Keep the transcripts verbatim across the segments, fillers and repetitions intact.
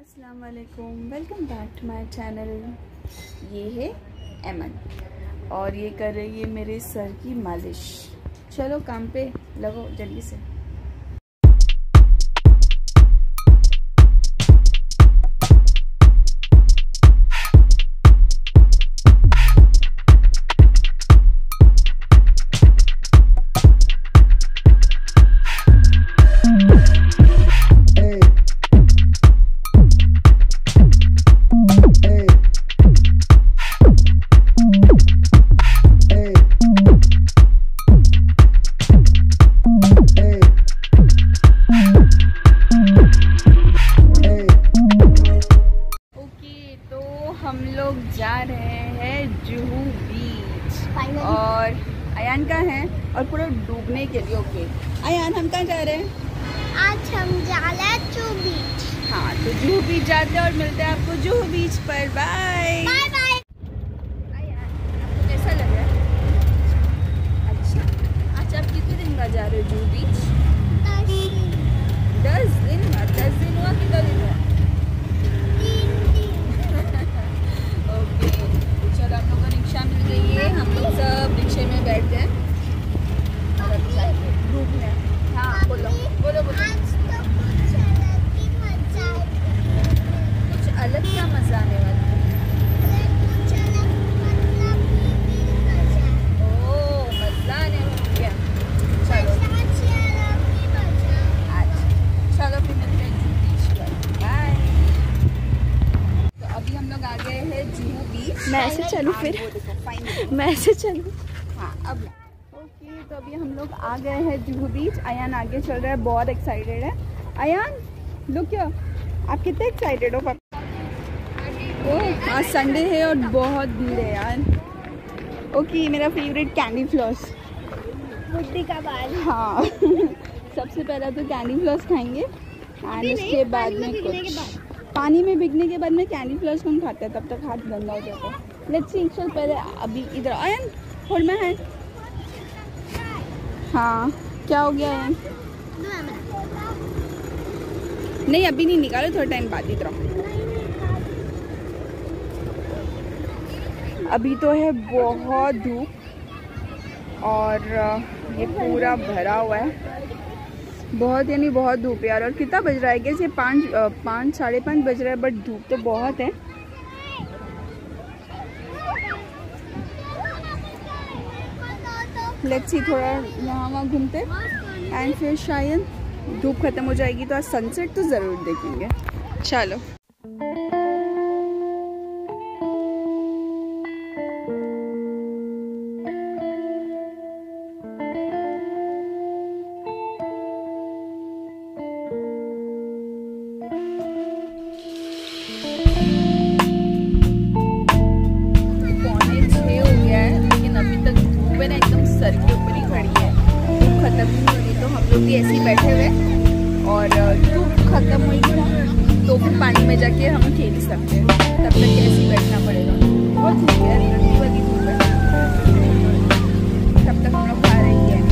अस्सलाम वालेकुम, welcome back to my channel. ये है एमन और ये कर रही है मेरे सर की मालिश। चलो काम पे लगो जल्दी से। हम लोग जा रहे हैं जुहू बीच और अयान का है और पूरा डूबने के लिए। ओके अयान, हम कहाँ जा रहे हैं? आज हम जा रहे हैं जुहू बीच। हाँ, तो जुहू बीच जाते हैं और मिलते हैं आपको जुहू बीच पर। Bye bye bye. अयान, आपको कैसा लग रहा है? अच्छा, आज आप कितने दिन बाद जा रहे हो जुहू बीच? दस दिन। दस दिन बाद? दस दिन हुआ कितना दिन हुआ? ओके, चलो हम लोग को रिक्शा मिल गई है। हम लोग सब रिक्शे में बैठ गए और अभी जाएंगे घूमने। हाँ बोलो बोलो बोलो। आज तो कुछ अलग ही मजा आएगा। कुछ अलग क्या मजा आने वाला है? कुछ अलग मतलब ही मजा। ओह, मजा आने वाला क्या? चलो आज अलग ही मजा। आज चलो फिर मिलते हैं जुहू बीच पर। बाय। तो अभी हम लोग आ गए हैं जुहू बीच। मैं ऐसे चलूँ फिर? मैं ऐसे चलूँ? हाँ अब ओके, तो अभी हम लोग आ गए हैं जुहू बीच। अयान आगे चल रहा है, बहुत एक्साइटेड है। अयान लुक क्या, आप कितने एक्साइटेड हो? पापा ओह, आज संडे है और बहुत भीड़ है यार। ओके, मेरा फेवरेट कैंडी फ्लॉस, बुद्धि का बाल। हाँ सबसे पहला तो कैंडी फ्लॉस खाएंगे एंड उसके बाद में कुछ पानी में भिगने के बाद में कैंडी फ्लॉस कौन खाता है, तब तक हाथ गंदा हो जाता है। लेट्स सी, चल पहले अभी इधर आयन होल्ड माय हैंड। हाँ क्या हो गया आयन? नहीं अभी नहीं निकालो, थोड़ा टाइम बाद इधर। अभी तो है बहुत धूप और ये पूरा भरा हुआ है, बहुत यानी बहुत धूप यार। और कितना बज रहा है? कैसे पाँच पाँच साढ़े पाँच बज रहा है, बट धूप तो बहुत है। लेट्स सी, थोड़ा यहाँ वहाँ घूमते एंड फिर शायद धूप खत्म हो जाएगी तो आज सनसेट तो ज़रूर देखेंगे। चलो सर के ऊपर ही खड़ी है, धूप खत्म नहीं हो रही तो हम लोग भी ऐसे ही बैठे हुए और धूप खत्म होगी ना तो फिर पानी में जाके हम खेल सकते हैं, तब तक ऐसे ही बैठना पड़ेगा। बहुत धूप है, ठंडी वाली धूप है। तब तक हम लोग खा रही है।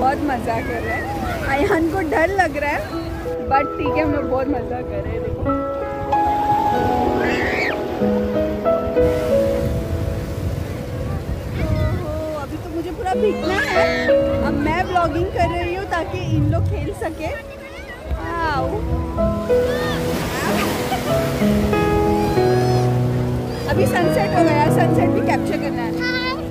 बहुत मज़ा कर रहे हैं। अयान को डर लग रहा है बट ठीक है, हम लोग बहुत मज़ा कर रहे हैं। देखो ओहो, अभी तो मुझे पूरा भीगना है। अब मैं व्लॉगिंग कर रही हूँ ताकि इन लोग खेल सके। अभी सनसेट हो गया, सनसेट भी कैप्चर करना है।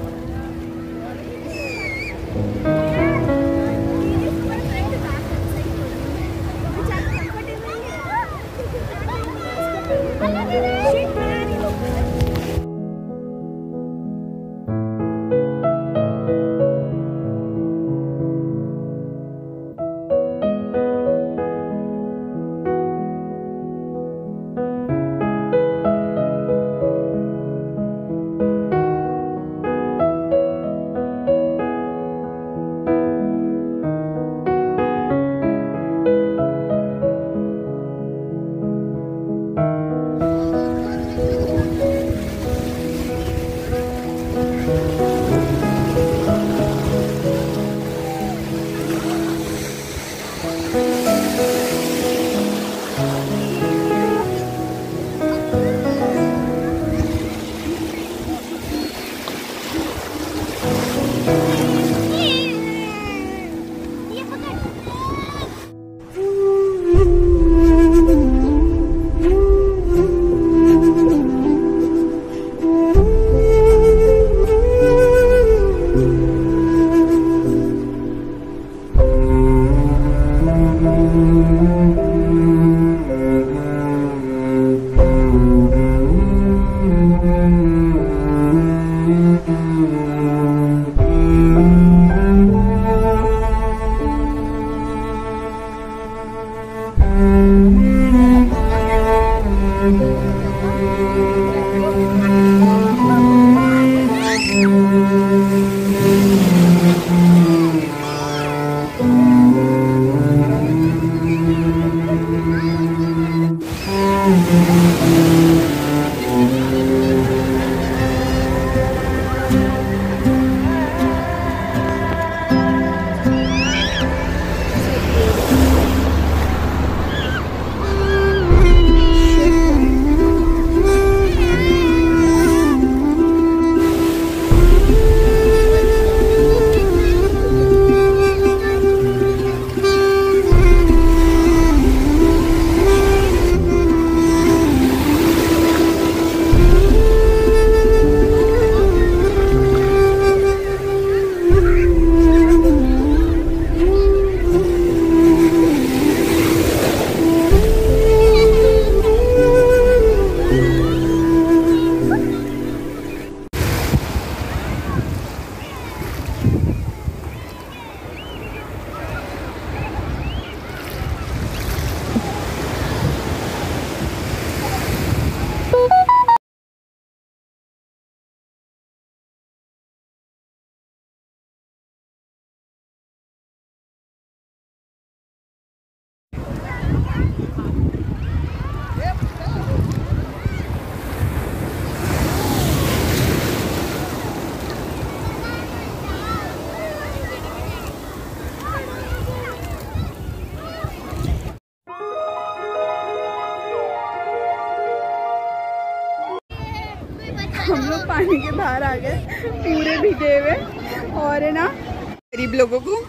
हम लोग पानी के बाहर आ गए पूरे भीगे हुए और है ना गरीब लोगों को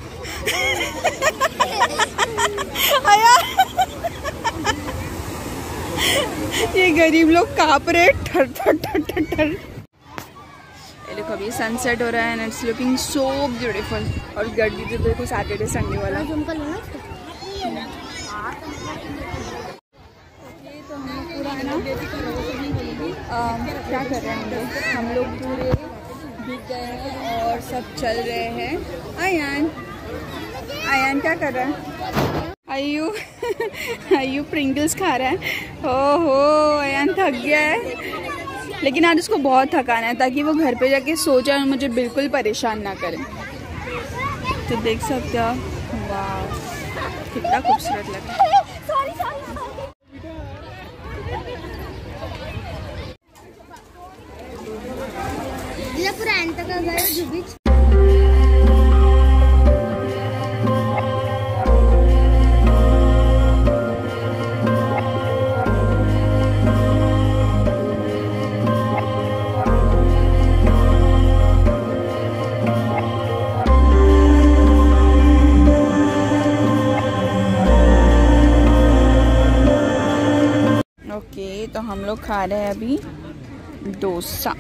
आया ये गरीब लोग कांप रहे ठर ठर ठर ठर ठर। ये देखो अभी सनसेट हो रहा है and it's looking so beautiful. और गर्दी तो देखो सैटरडे संडे वाला। तो हम लोग पूरा है ना क्या कर रहे हैं हम लोग हम लोग पूरे भीग गए हैं और सब चल रहे हैं। आयान आयान क्या कर रहा है? आयु आयु प्रिंगल्स खा रहा है। ओहो आयान थक गया है लेकिन आज उसको बहुत थकाना है ताकि वो घर पे जाके सो जाए और मुझे बिल्कुल परेशान ना करे। तो देख सकते हो वाह कितना खूबसूरत लग रहा है। पूरा लोग खा रहे हैं अभी डोसा।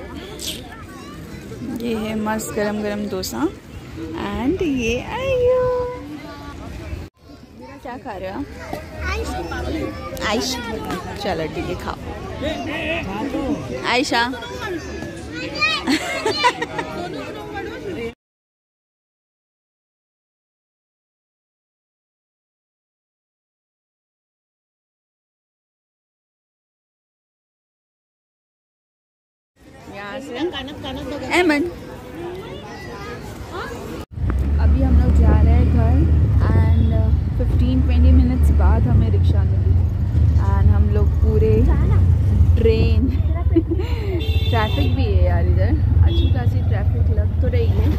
ये है मस्त गरम गरम डोसा। एंड ये आयो, क्या खा रहे हो आप? आइश। चलो ठीक है, खाओ आयशा। यहाँ से एमन। अभी हम लोग जा रहे हैं घर एंड फिफ्टीन ट्वेंटी मिनट्स बाद हमें रिक्शा मिली एंड हम लोग पूरे ट्रेन ट्रैफिक भी है यार इधर, अच्छी खासी ट्रैफिक लग तो रही है।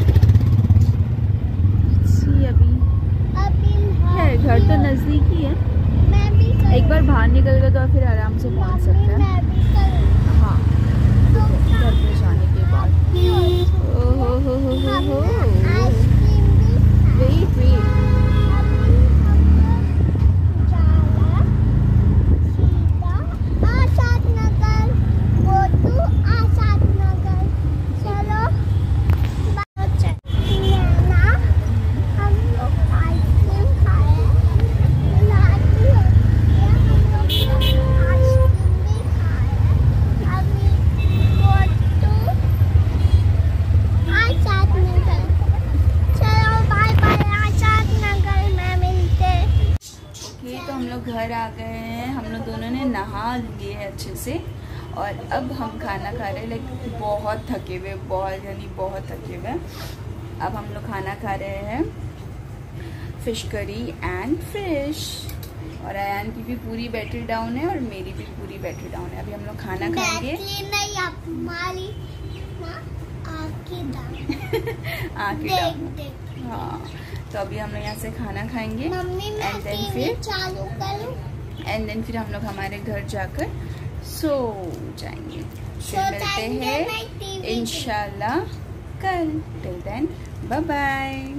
सी अभी है, घर तो नज़दीक ही है, एक बार बाहर निकल गए तो फिर आराम से पहुंच सकते हैं। हाँ, घर पे जाने के बाद ओ हो हो हो हो हो वेट वेट घर आ गए हैं। हम लोग दोनों ने नहा लिए हैं अच्छे से और अब हम खाना खा रहे हैं। लाइक बहुत थके हुए, बहुत यानी बहुत थके हुए। अब हम लोग खाना खा रहे हैं फिश करी एंड फिश। और अयान की भी पूरी बैटरी डाउन है और मेरी भी पूरी बैटरी डाउन है। अभी हम लोग खाना खाएंगे। आँखें डाउन। हाँ, तो अभी हम लोग यहाँ से खाना खाएंगे एंड देन फिर चालू करूं एंड देन फिर हम लोग हमारे घर जाकर सो जाएंगे। फिर मिलते हैं इंशाल्लाह कल। Till then bye bye.